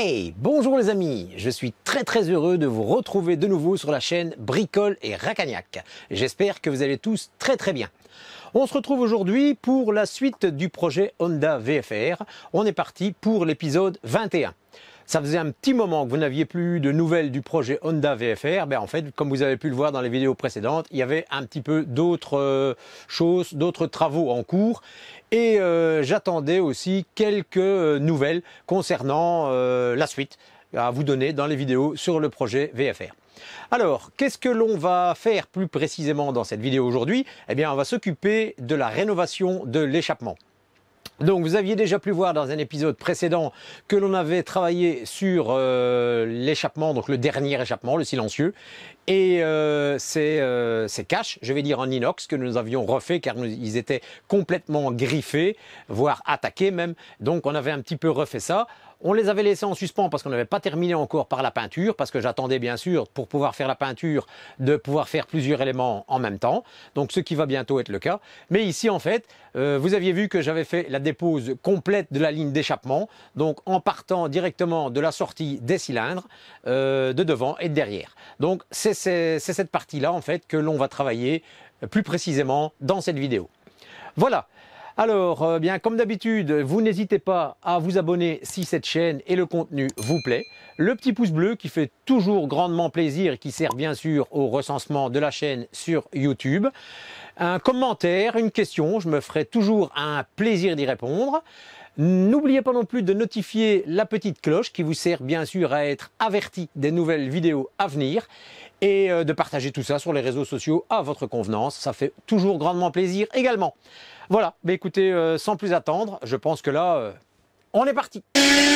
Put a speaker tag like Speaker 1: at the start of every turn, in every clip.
Speaker 1: Hey, bonjour les amis, je suis très heureux de vous retrouver de nouveau sur la chaîne Bricole et Racagnac. J'espère que vous allez tous très bien. On se retrouve aujourd'hui pour la suite du projet Honda VFR. On est parti pour l'épisode 21. Ça faisait un petit moment que vous n'aviez plus de nouvelles du projet Honda VFR. En fait, comme vous avez pu le voir dans les vidéos précédentes, il y avait un petit peu d'autres choses, d'autres travaux en cours. Et j'attendais aussi quelques nouvelles concernant la suite à vous donner dans les vidéos sur le projet VFR. Alors, qu'est-ce que l'on va faire plus précisément dans cette vidéo aujourd'hui? Eh bien, on va s'occuper de la rénovation de l'échappement. Donc vous aviez déjà pu voir dans un épisode précédent que l'on avait travaillé sur l'échappement, donc le dernier échappement, le silencieux, et ces caches, je vais dire en inox, que nous avions refait car ils étaient complètement griffés, voire attaqués même, donc on avait un petit peu refait ça. On les avait laissés en suspens parce qu'on n'avait pas terminé encore par la peinture, parce que j'attendais bien sûr, pour pouvoir faire la peinture, de pouvoir faire plusieurs éléments en même temps, donc ce qui va bientôt être le cas. Mais ici en fait, vous aviez vu que j'avais fait la dépose complète de la ligne d'échappement, donc en partant directement de la sortie des cylindres, de devant et de derrière. Donc c'est cette partie-là en fait que l'on va travailler plus précisément dans cette vidéo. Voilà. Alors, bien comme d'habitude, vous n'hésitez pas à vous abonner si cette chaîne et le contenu vous plaît. Le petit pouce bleu qui fait toujours grandement plaisir et qui sert bien sûr au recensement de la chaîne sur YouTube. Un commentaire, une question, je me ferai toujours un plaisir d'y répondre. N'oubliez pas non plus de notifier la petite cloche qui vous sert bien sûr à être averti des nouvelles vidéos à venir et de partager tout ça sur les réseaux sociaux à votre convenance. Ça fait toujours grandement plaisir également. Voilà, mais écoutez, sans plus attendre, je pense que là, on est parti.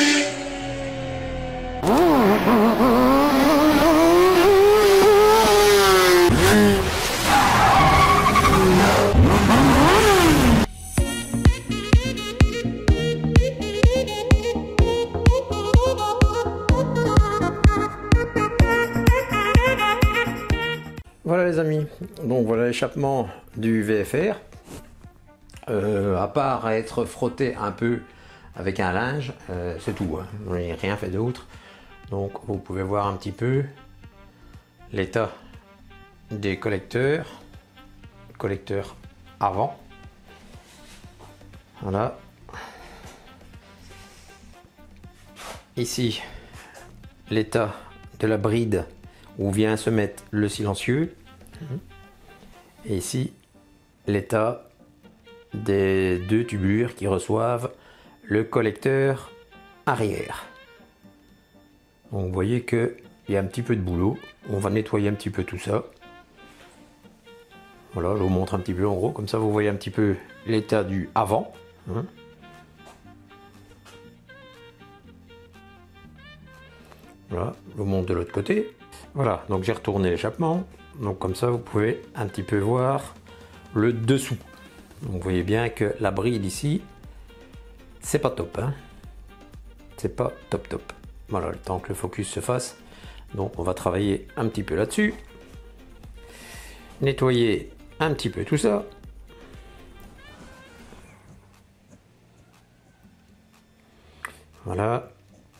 Speaker 1: Voilà les amis, donc voilà l'échappement du VFR. À part être frotté un peu avec un linge, c'est tout, hein. Je n'ai rien fait d'autre. Donc vous pouvez voir un petit peu l'état des collecteurs avant. Voilà. Ici, l'état de la bride où vient se mettre le silencieux. Et ici, l'état des deux tubulures qui reçoivent le collecteur arrière. Donc vous voyez qu'il y a un petit peu de boulot. On va nettoyer un petit peu tout ça. Voilà, je vous montre un petit peu en gros, comme ça vous voyez un petit peu l'état du avant. Voilà, je vous montre de l'autre côté. Voilà, donc j'ai retourné l'échappement. Donc comme ça vous pouvez un petit peu voir le dessous. Donc vous voyez bien que la bride ici, c'est pas top, hein. C'est pas top. Voilà, le temps que le focus se fasse. Donc on va travailler un petit peu là-dessus. Nettoyer un petit peu tout ça. Voilà.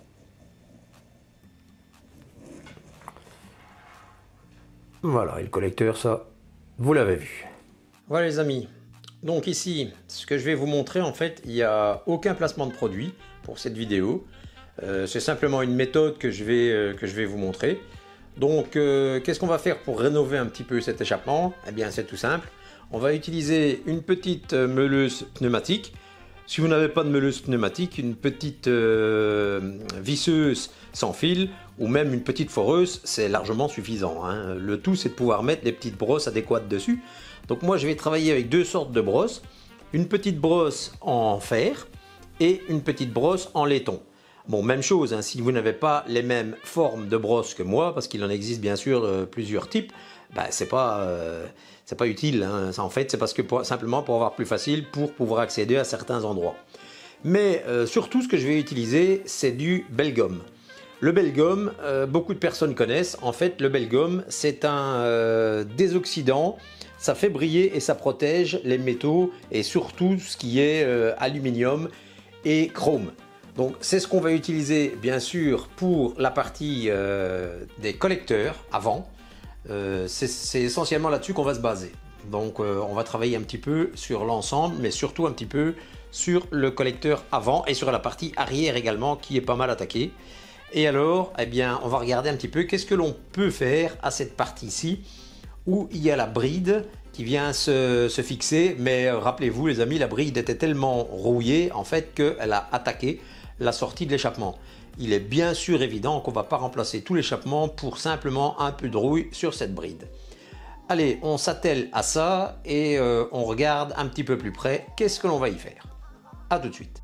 Speaker 1: Voilà, et le collecteur, ça, vous l'avez vu. Voilà les amis. Donc ici, ce que je vais vous montrer, en fait, il n'y a aucun placement de produit pour cette vidéo. C'est simplement une méthode que je vais vous montrer. Donc, qu'est-ce qu'on va faire pour rénover un petit peu cet échappement? Eh bien, c'est tout simple. On va utiliser une petite meuleuse pneumatique. Si vous n'avez pas de meuleuse pneumatique, une petite visseuse sans fil ou même une petite foreuse, c'est largement suffisant, hein. Le tout, c'est de pouvoir mettre les petites brosses adéquates dessus. Donc moi, je vais travailler avec deux sortes de brosses. Une petite brosse en fer et une petite brosse en laiton. Bon, même chose, hein, si vous n'avez pas les mêmes formes de brosses que moi, parce qu'il en existe bien sûr plusieurs types, c'est pas utile, hein. En fait, c'est parce que simplement pour avoir plus facile pour pouvoir accéder à certains endroits. Mais surtout, ce que je vais utiliser, c'est du Belgum. Le Belgum, beaucoup de personnes connaissent. En fait, le Belgum, c'est un désoxydant. Ça fait briller et ça protège les métaux et surtout ce qui est aluminium et chrome. Donc c'est ce qu'on va utiliser bien sûr pour la partie des collecteurs avant. C'est essentiellement là-dessus qu'on va se baser. Donc on va travailler un petit peu sur l'ensemble, mais surtout un petit peu sur le collecteur avant et sur la partie arrière également qui est pas mal attaquée. Et alors, eh bien, on va regarder un petit peu qu'est-ce que l'on peut faire à cette partie-ci où il y a la bride qui vient se fixer. Mais rappelez-vous les amis, la bride était tellement rouillée en fait qu'elle a attaqué la sortie de l'échappement. Il est bien sûr évident qu'on ne va pas remplacer tout l'échappement pour simplement un peu de rouille sur cette bride. Allez, on s'attelle à ça et on regarde un petit peu plus près qu'est-ce que l'on va y faire. A tout de suite.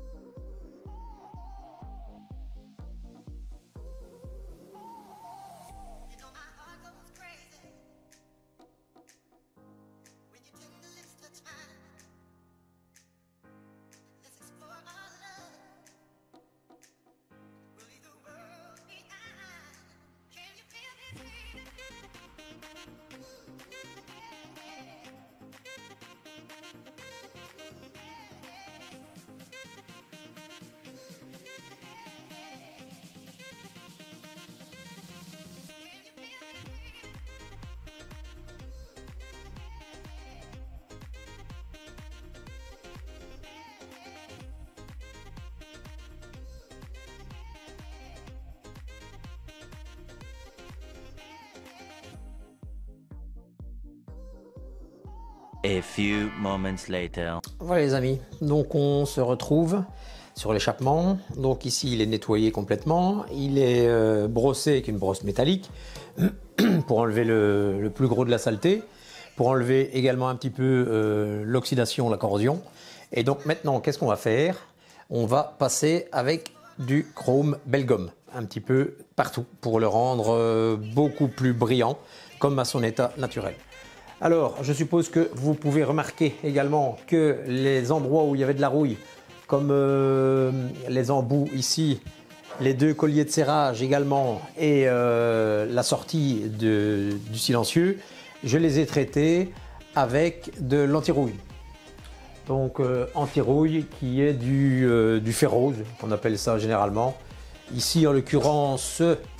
Speaker 2: A few moments later.
Speaker 1: Voilà les amis, donc on se retrouve sur l'échappement. Donc ici il est nettoyé complètement, il est brossé avec une brosse métallique pour enlever le plus gros de la saleté, pour enlever également un petit peu l'oxydation, la corrosion. Et donc maintenant qu'est-ce qu'on va faire? On va passer avec du chrome Belgum un petit peu partout pour le rendre beaucoup plus brillant comme à son état naturel. Alors, je suppose que vous pouvez remarquer également que les endroits où il y avait de la rouille, comme les embouts ici, les deux colliers de serrage également et la sortie du silencieux, je les ai traités avec de l'anti-rouille. Donc anti-rouille qui est du fer rose, on appelle ça généralement. Ici en l'occurrence,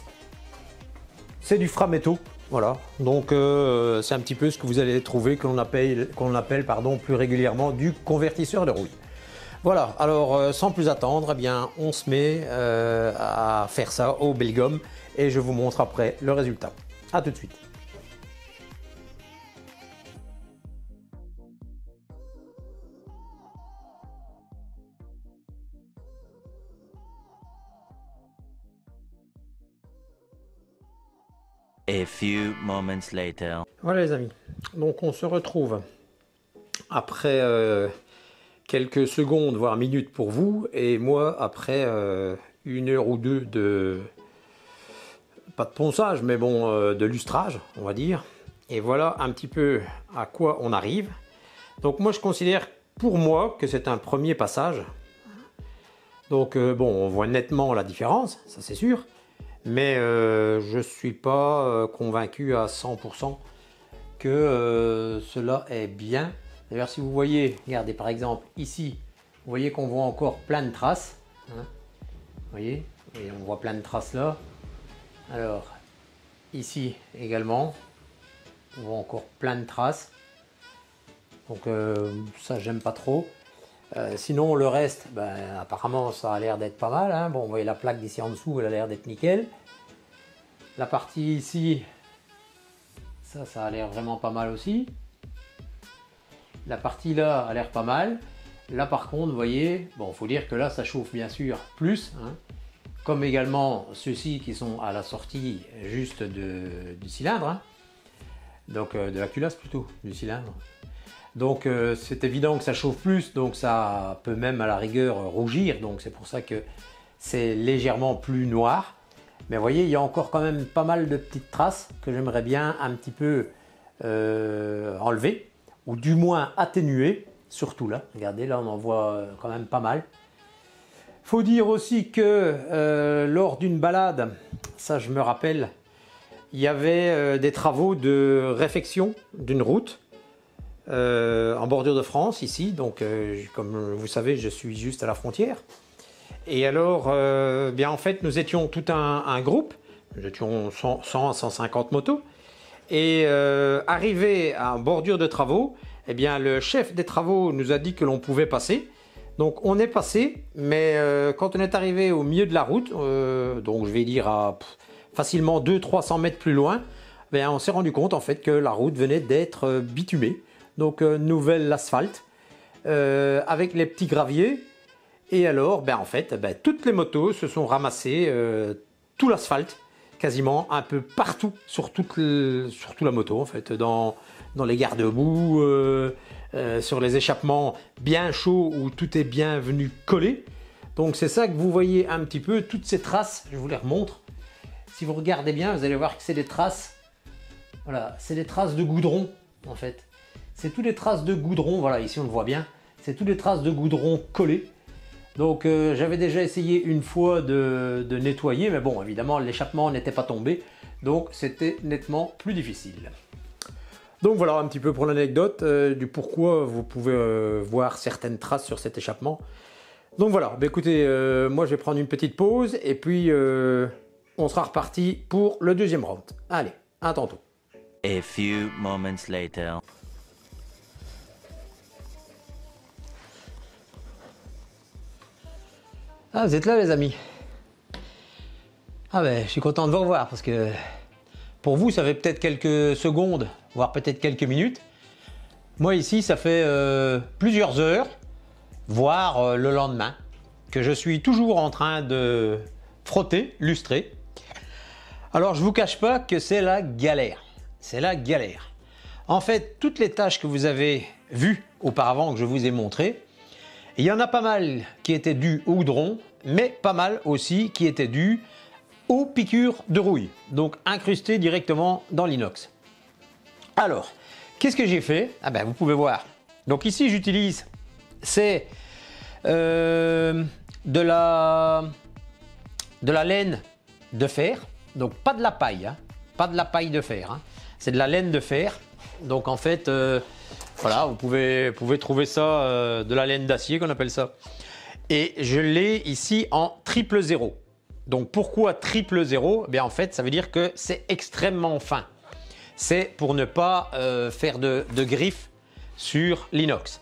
Speaker 1: c'est du Frametto. Voilà, donc c'est un petit peu ce que vous allez trouver qu'on appelle plus régulièrement du convertisseur de rouille. Voilà, alors sans plus attendre, eh bien, on se met à faire ça au Belgum et je vous montre après le résultat. A tout de suite.
Speaker 2: A few moments later.
Speaker 1: Voilà les amis, donc on se retrouve après quelques secondes voire minutes pour vous et moi après 1 heure ou deux de, pas de ponçage mais bon de lustrage on va dire. Et voilà un petit peu à quoi on arrive. Donc moi je considère pour moi que c'est un premier passage. Donc bon, on voit nettement la différence, ça c'est sûr. Mais je ne suis pas convaincu à 100% que cela est bien. D'ailleurs, si vous voyez, regardez par exemple ici, vous voyez qu'on voit encore plein de traces. Hein, vous voyez, et on voit plein de traces là. Alors, ici également, on voit encore plein de traces. Donc ça, j'aime pas trop. Sinon le reste, ben, apparemment ça a l'air d'être pas mal, hein. Bon, vous voyez la plaque d'ici en dessous, elle a l'air d'être nickel. La partie ici, ça a l'air vraiment pas mal aussi. La partie là a l'air pas mal. Là par contre, vous voyez, bon, faut dire que là ça chauffe bien sûr plus, hein. Comme également ceux-ci qui sont à la sortie juste du cylindre, hein. Donc de la culasse plutôt, du cylindre. Donc c'est évident que ça chauffe plus, donc ça peut même à la rigueur rougir, donc c'est pour ça que c'est légèrement plus noir. Mais vous voyez, il y a encore quand même pas mal de petites traces que j'aimerais bien un petit peu enlever, ou du moins atténuer, surtout là. Regardez, là on en voit quand même pas mal. Faut dire aussi que lors d'une balade, ça je me rappelle, il y avait des travaux de réfection d'une route. En bordure de France ici, donc comme vous savez je suis juste à la frontière Et alors, bien en fait, nous étions tout un groupe, nous étions 100 à 150 motos, et arrivé en bordure de travaux, eh bien le chef des travaux nous a dit que l'on pouvait passer. Donc on est passé, mais quand on est arrivé au milieu de la route, donc je vais dire à facilement 200-300 mètres plus loin, bien, on s'est rendu compte en fait que la route venait d'être bitumée, donc nouvel asphalte, avec les petits graviers. Et alors, ben, en fait, ben, toutes les motos se sont ramassées, tout l'asphalte, quasiment un peu partout, sur toute la moto en fait, dans les garde-boue, sur les échappements bien chauds où tout est bien venu coller. Donc c'est ça que vous voyez un petit peu, toutes ces traces, je vous les remontre. Si vous regardez bien, vous allez voir que c'est des traces, voilà, c'est des traces de goudron en fait. C'est toutes les traces de goudron, voilà, ici on le voit bien, c'est toutes les traces de goudron collées. Donc j'avais déjà essayé une fois de nettoyer, mais bon, évidemment, l'échappement n'était pas tombé, donc c'était nettement plus difficile. Donc voilà un petit peu pour l'anecdote du pourquoi vous pouvez voir certaines traces sur cet échappement. Donc voilà, bah écoutez, moi je vais prendre une petite pause et puis on sera reparti pour le deuxième round. Allez, à tantôt.
Speaker 2: A few moments later.
Speaker 1: Ah, vous êtes là les amis? Ah ben, je suis content de vous revoir parce que pour vous, ça fait peut-être quelques secondes, voire peut-être quelques minutes. Moi ici, ça fait plusieurs heures, voire le lendemain, que je suis toujours en train de frotter, lustrer. Alors, je ne vous cache pas que c'est la galère. C'est la galère. En fait, toutes les tâches que vous avez vues auparavant, que je vous ai montrées, il y en a pas mal qui étaient dues au goudron, mais pas mal aussi qui étaient dues aux piqûres de rouille, donc incrustées directement dans l'inox. Alors, qu'est-ce que j'ai fait? Ah ben, vous pouvez voir. Donc ici, j'utilise, c'est de la laine de fer, donc pas de la paille, hein, pas de la paille de fer, hein, c'est de la laine de fer. Donc en fait, voilà, vous pouvez trouver ça de la laine d'acier qu'on appelle ça. Et je l'ai ici en 000. Donc pourquoi 000? Eh bien en fait, ça veut dire que c'est extrêmement fin. C'est pour ne pas faire de griffes sur l'inox.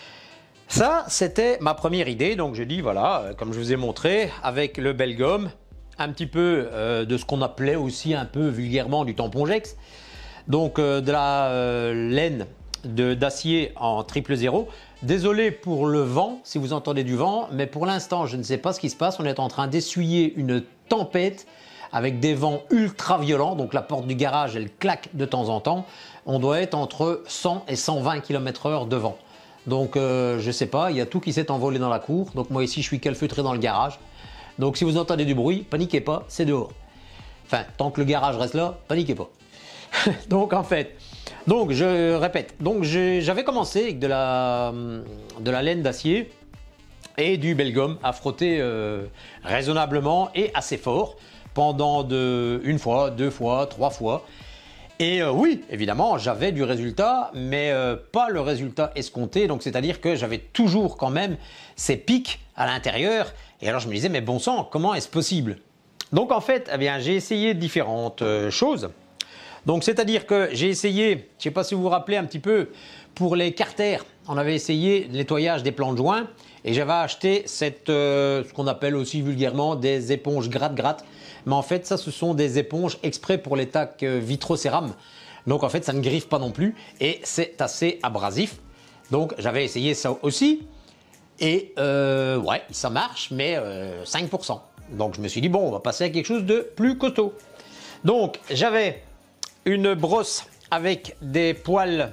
Speaker 1: Ça, c'était ma première idée. Donc je dis voilà, comme je vous ai montré, avec le Belgum, un petit peu de ce qu'on appelait aussi un peu vulgairement du tampongex. Donc de la laine d'acier en 000. Désolé pour le vent, si vous entendez du vent, mais pour l'instant, je ne sais pas ce qui se passe. On est en train d'essuyer une tempête avec des vents ultra violents. Donc la porte du garage, elle claque de temps en temps. On doit être entre 100 et 120 km/h de vent. Donc je ne sais pas, il y a tout qui s'est envolé dans la cour. Donc moi ici, je suis calfeutré dans le garage. Donc si vous entendez du bruit, paniquez pas, c'est dehors. Enfin, tant que le garage reste là, paniquez pas. Donc en fait, donc je répète, donc j'avais commencé avec de la laine d'acier et du Belgum à frotter raisonnablement et assez fort pendant une fois, 2 fois, 3 fois. Et oui, évidemment, j'avais du résultat, mais pas le résultat escompté. Donc c'est-à-dire que j'avais toujours quand même ces pics à l'intérieur. Et alors je me disais, mais bon sang, comment est-ce possible? Donc en fait, eh bien, j'ai essayé différentes choses. Donc c'est-à-dire que j'ai essayé, je ne sais pas si vous vous rappelez un petit peu, pour les carters, on avait essayé le nettoyage des plans de joint et j'avais acheté ce qu'on appelle aussi vulgairement des éponges gratte-gratte. Mais en fait, ça, ce sont des éponges exprès pour les tacs vitrocéram. Donc en fait, ça ne griffe pas non plus et c'est assez abrasif. Donc j'avais essayé ça aussi et ouais, ça marche, mais 5%. Donc je me suis dit, bon, on va passer à quelque chose de plus costaud. Donc j'avais une brosse avec des poils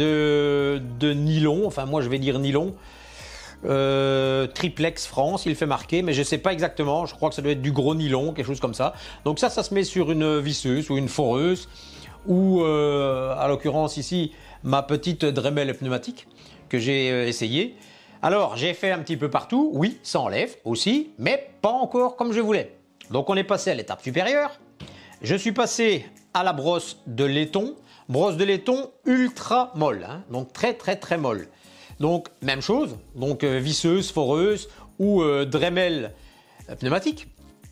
Speaker 1: de nylon, enfin moi je vais dire nylon, Triplex France, il fait marquer, mais je ne sais pas exactement, je crois que ça doit être du gros nylon, quelque chose comme ça. Donc ça se met sur une visseuse ou une foreuse, ou à l'occurrence ici, ma petite Dremel pneumatique que j'ai essayé. Alors j'ai fait un petit peu partout, oui, ça enlève aussi, mais pas encore comme je voulais. Donc on est passé à l'étape supérieure. Je suis passé à la brosse de laiton ultra molle, hein, donc très molle. Donc même chose, donc visseuse, foreuse ou Dremel pneumatique.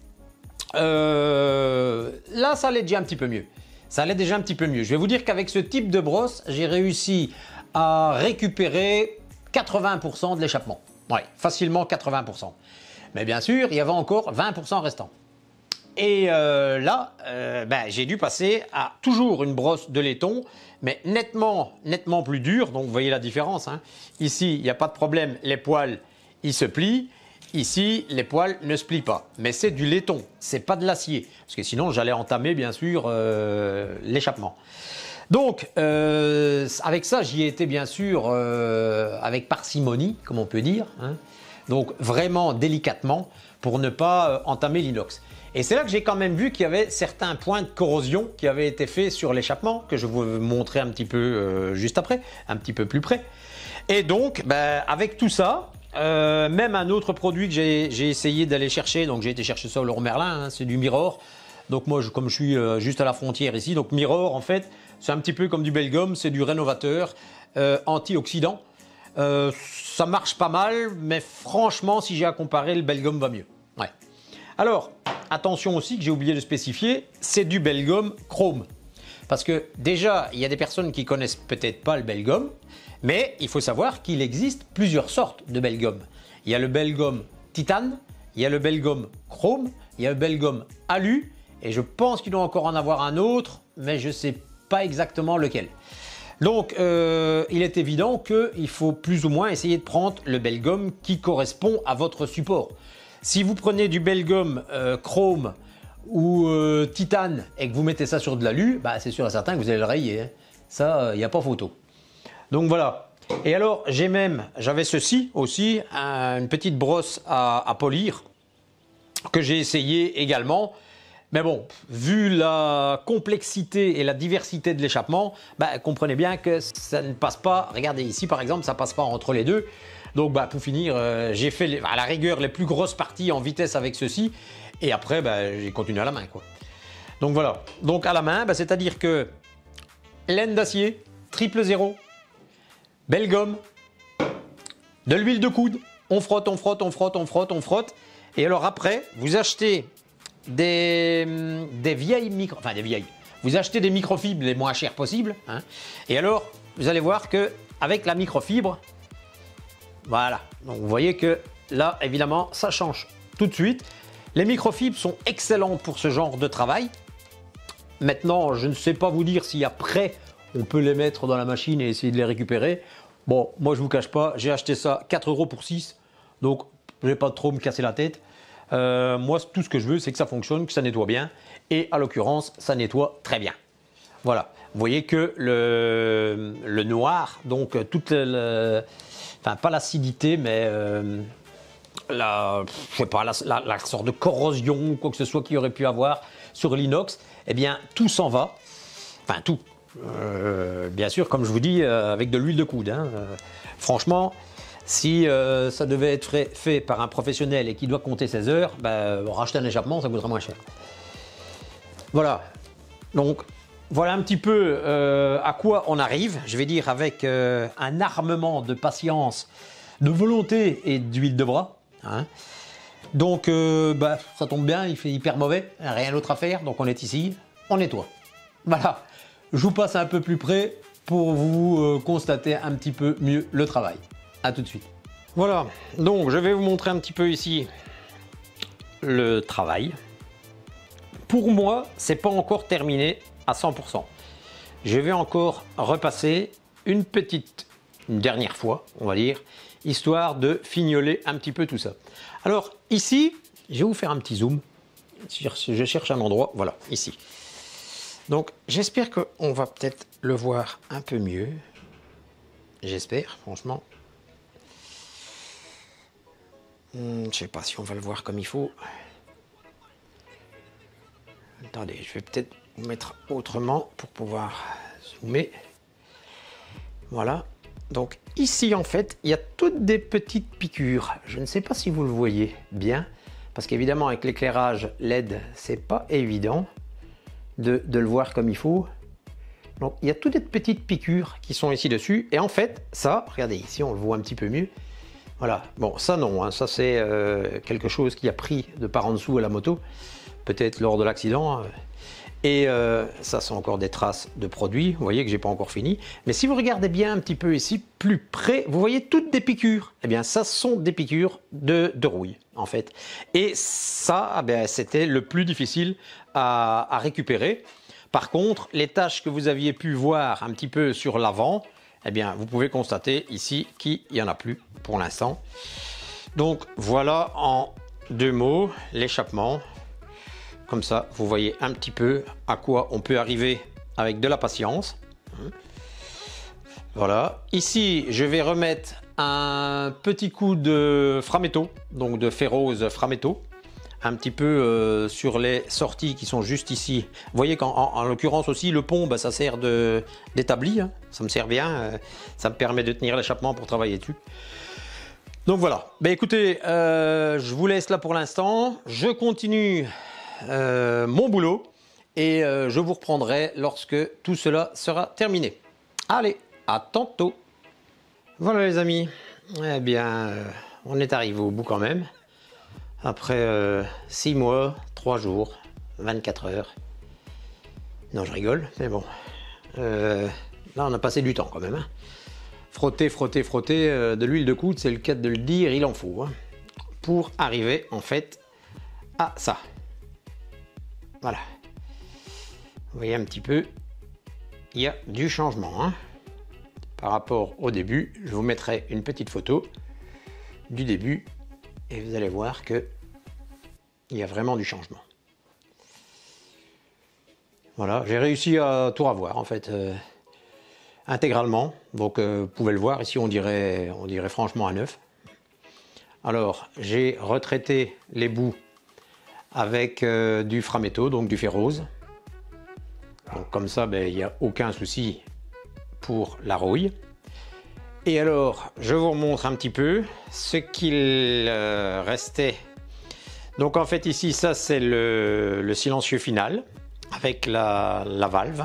Speaker 1: Là, ça allait déjà un petit peu mieux. Ça allait déjà un petit peu mieux. Je vais vous dire qu'avec ce type de brosse, j'ai réussi à récupérer 80% de l'échappement. Ouais, facilement 80%. Mais bien sûr, il y avait encore 20% restant. Et là, j'ai dû passer à toujours une brosse de laiton, mais nettement plus dure. Donc vous voyez la différence, hein. Ici, il n'y a pas de problème, les poils, ils se plient. Ici, les poils ne se plient pas. Mais c'est du laiton, c'est pas de l'acier. Parce que sinon, j'allais entamer, bien sûr, l'échappement. Donc, avec ça, j'y ai été, bien sûr, avec parcimonie, comme on peut dire, hein. Donc, vraiment délicatement, pour ne pas entamer l'inox. Et c'est là que j'ai quand même vu qu'il y avait certains points de corrosion qui avaient été faits sur l'échappement, que je vais vous montrer un petit peu juste après, un petit peu plus près. Et donc, avec tout ça, même un autre produit que j'ai essayé d'aller chercher, donc j'ai été chercher ça au Leroy Merlin, hein, c'est du Mirror. Donc moi, comme je suis juste à la frontière ici, donc Mirror, en fait, c'est un petit peu comme du Belgum, c'est du rénovateur antioxydant. Ça marche pas mal, mais franchement, si j'ai à comparer, le Belgum va mieux. Ouais. Alors, attention aussi que j'ai oublié de spécifier, c'est du Belgum chrome. Parce que déjà, il y a des personnes qui connaissent peut-être pas le Belgum, mais il faut savoir qu'il existe plusieurs sortes de Belgum. Il y a le Belgum titane, il y a le Belgum chrome, il y a le Belgum alu, et je pense qu'il doit encore en avoir un autre, mais je ne sais pas exactement lequel. Donc, il est évident qu'il faut plus ou moins essayer de prendre le Belgum qui correspond à votre support. Si vous prenez du Belgum chrome ou titane et que vous mettez ça sur de l'alu, c'est sûr et certain que vous allez le rayer, hein. Ça, il n'y a pas photo. Donc voilà. Et alors, j'avais ceci aussi, une petite brosse à polir que j'ai essayé également. Mais bon, vu la complexité et la diversité de l'échappement, comprenez bien que ça ne passe pas. Regardez ici par exemple, ça ne passe pas entre les deux. Donc pour finir, j'ai fait à la rigueur les plus grosses parties en vitesse avec ceci. Et après, j'ai continué à la main, quoi. Donc voilà. Donc à la main, c'est-à-dire que laine d'acier, 000, Belgum, de l'huile de coude, on frotte, on frotte, on frotte, on frotte, on frotte. Et alors après, vous achetez des vieilles vous achetez des microfibres les moins chères possibles, hein. Et alors, vous allez voir que avec la microfibre, voilà. Donc vous voyez que là, évidemment, ça change tout de suite. Les microfibres sont excellentes pour ce genre de travail. Maintenant, je ne sais pas vous dire si après, on peut les mettre dans la machine et essayer de les récupérer. Bon, moi, je ne vous cache pas, j'ai acheté ça 4 € pour 6. Donc, je ne vais pas trop me casser la tête. Moi, tout ce que je veux, c'est que ça fonctionne, que ça nettoie bien. Et à l'occurrence, ça nettoie très bien. Voilà. Vous voyez que le noir, donc toute enfin, pas l'acidité, mais je sais pas, la sorte de corrosion ou quoi que ce soit qu'il y aurait pu avoir sur l'inox, eh bien, tout s'en va. Enfin, tout. Bien sûr, comme je vous dis, avec de l'huile de coude, hein. Franchement, si ça devait être fait par un professionnel et qui doit compter ses heures, racheter un échappement, ça coûterait moins cher. Voilà. Donc, voilà un petit peu à quoi on arrive. Je vais dire avec un armement de patience, de volonté et d'huile de bras, hein. Donc, ça tombe bien, il fait hyper mauvais, rien d'autre à faire, donc on est ici, on nettoie. Voilà. Je vous passe un peu plus près pour vous constater un petit peu mieux le travail. A tout de suite. Voilà, donc je vais vous montrer un petit peu ici le travail. Pour moi, c'est pas encore terminé à 100%. Je vais encore repasser une dernière fois, on va dire, histoire de fignoler un petit peu tout ça. Alors ici, je vais vous faire un petit zoom. Je cherche un endroit, voilà, ici. Donc j'espère qu'on va peut-être le voir un peu mieux. J'espère, franchement. Je ne sais pas si on va le voir comme il faut. Attendez, je vais peut-être vous mettre autrement pour pouvoir zoomer. Voilà. Donc ici, en fait, il y a toutes des petites piqûres. Je ne sais pas si vous le voyez bien, parce qu'évidemment, avec l'éclairage LED, c'est pas évident de le voir comme il faut. Donc, il y a toutes des petites piqûres qui sont ici dessus. Et en fait, ça, regardez, ici, on le voit un petit peu mieux. Voilà, bon ça non, hein. Ça c'est quelque chose qui a pris de par en dessous à la moto, peut-être lors de l'accident. Et ça c'est encore des traces de produits, vous voyez que j'ai pas encore fini. Mais si vous regardez bien un petit peu ici, plus près, vous voyez toutes des piqûres. Eh bien ça sont des piqûres de rouille en fait. Et ça, eh c'était le plus difficile à récupérer. Par contre, les taches que vous aviez pu voir un petit peu sur l'avant, eh bien, vous pouvez constater ici qu'il n'y en a plus pour l'instant. Donc, voilà en 2 mots l'échappement. Comme ça, vous voyez un petit peu à quoi on peut arriver avec de la patience. Voilà. Ici, je vais remettre un petit coup de framéto, donc de ferrose framéto. Un petit peu sur les sorties qui sont juste ici. Vous voyez qu'en l'occurrence aussi le pont, ça sert d'établi, hein. Ça me sert bien, ça me permet de tenir l'échappement pour travailler dessus. Donc voilà, écoutez, je vous laisse là pour l'instant, je continue mon boulot et je vous reprendrai lorsque tout cela sera terminé. Allez, à tantôt. Voilà les amis, eh bien on est arrivé au bout quand même. Après 6 mois, 3 jours, 24 heures. Non, je rigole, mais bon. Là, on a passé du temps quand même. Hein. Frotter, frotter, frotter, de l'huile de coude, c'est le cas de le dire, il en faut. Hein, pour arriver, en fait, à ça. Voilà. Vous voyez un petit peu, il y a du changement. Hein. Par rapport au début, je vous mettrai une petite photo du début. Et vous allez voir que il y a vraiment du changement. Voilà, j'ai réussi à tout revoir en fait, intégralement. Donc vous pouvez le voir ici, on dirait franchement à neuf. Alors j'ai retraité les bouts avec du framéto, donc du ferrose. Donc comme ça, il n'y a aucun souci pour la rouille. Et alors, je vous remontre un petit peu ce qu'il restait. Donc en fait ici, ça c'est le silencieux final avec la valve.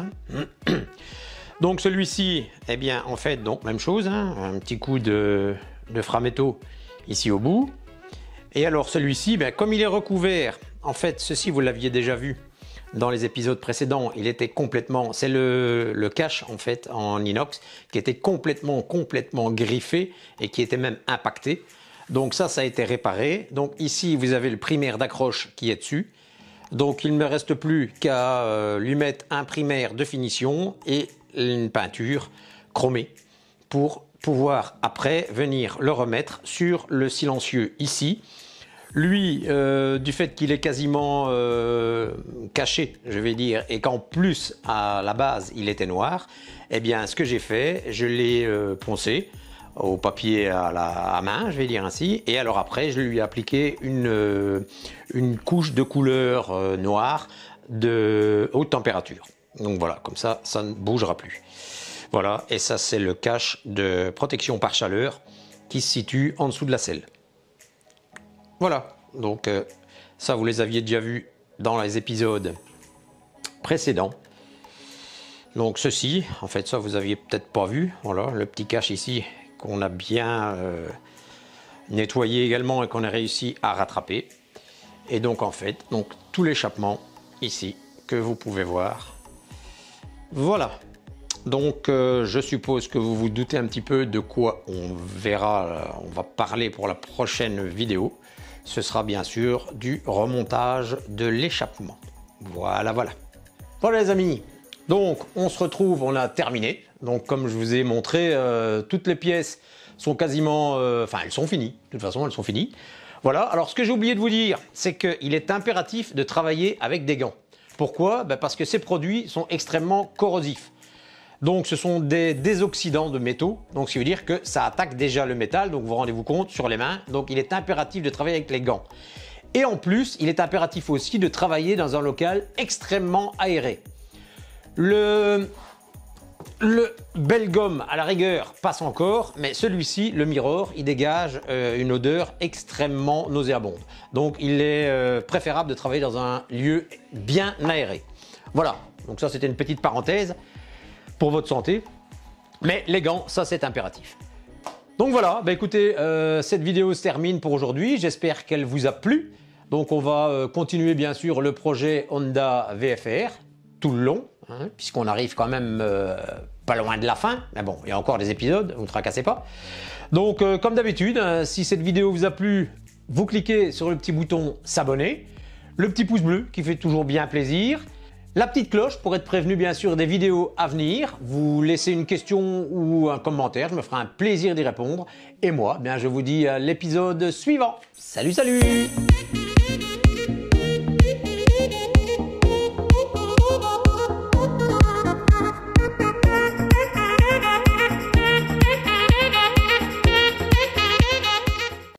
Speaker 1: Donc celui-ci, eh bien en fait, donc même chose, hein, un petit coup de framéto ici au bout. Et alors celui-ci, comme il est recouvert, en fait ceci vous l'aviez déjà vu dans les épisodes précédents, il était complètement, c'est le cache en fait en inox qui était complètement griffé et qui était même impacté. Donc ça a été réparé. Donc ici vous avez le primaire d'accroche qui est dessus. Donc il ne me reste plus qu'à lui mettre un primaire de finition et une peinture chromée pour pouvoir après venir le remettre sur le silencieux ici. Lui, du fait qu'il est quasiment caché, je vais dire, et qu'en plus, à la base, il était noir, eh bien, ce que j'ai fait, je l'ai poncé au papier à main, je vais dire ainsi, et alors après, je lui ai appliqué une couche de couleur noire de haute température. Donc voilà, comme ça, ça ne bougera plus. Voilà, et ça, c'est le cache de protection par chaleur qui se situe en dessous de la selle. Voilà, donc ça vous les aviez déjà vus dans les épisodes précédents. Donc ceci, en fait ça vous aviez peut-être pas vu, voilà le petit cache ici qu'on a bien nettoyé également et qu'on a réussi à rattraper. Et donc en fait, tout l'échappement ici que vous pouvez voir. Voilà, donc je suppose que vous vous doutez un petit peu de quoi on verra, on va parler pour la prochaine vidéo. Ce sera bien sûr du remontage de l'échappement. Voilà. Voilà les amis, donc on se retrouve, on a terminé. Donc comme je vous ai montré, toutes les pièces sont quasiment, elles sont finies. De toute façon, elles sont finies. Voilà, alors ce que j'ai oublié de vous dire, c'est qu'il est impératif de travailler avec des gants. Pourquoi? Parce que ces produits sont extrêmement corrosifs. Donc ce sont des désoxydants de métaux, donc ce qui veut dire que ça attaque déjà le métal, donc vous rendez-vous compte sur les mains, donc il est impératif de travailler avec les gants. Et en plus, il est impératif aussi de travailler dans un local extrêmement aéré. Le Belgum à la rigueur passe encore, mais celui-ci, le Mirror, il dégage une odeur extrêmement nauséabonde. Donc il est préférable de travailler dans un lieu bien aéré. Voilà, donc ça c'était une petite parenthèse pour votre santé, mais les gants, ça c'est impératif. Donc voilà, bah écoutez, cette vidéo se termine pour aujourd'hui. J'espère qu'elle vous a plu. Donc on va continuer bien sûr le projet Honda VFR tout le long, hein, puisqu'on arrive quand même pas loin de la fin. Mais bon, il y a encore des épisodes, vous ne tracassez pas. Donc comme d'habitude, hein, si cette vidéo vous a plu, vous cliquez sur le petit bouton s'abonner, le petit pouce bleu qui fait toujours bien plaisir, la petite cloche pour être prévenu bien sûr des vidéos à venir. Vous laissez une question ou un commentaire, je me ferai un plaisir d'y répondre. Et moi, bien je vous dis à l'épisode suivant. Salut, salut!